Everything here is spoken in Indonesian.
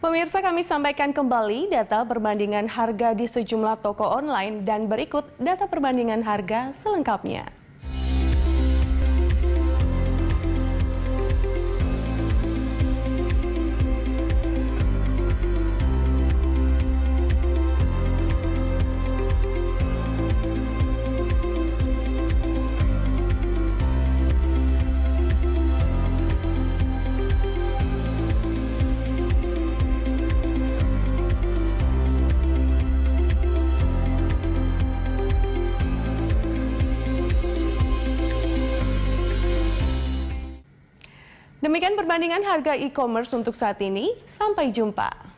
Pemirsa, kami sampaikan kembali data perbandingan harga di sejumlah toko online dan berikut data perbandingan harga selengkapnya. Demikian perbandingan harga e-commerce untuk saat ini. Sampai jumpa.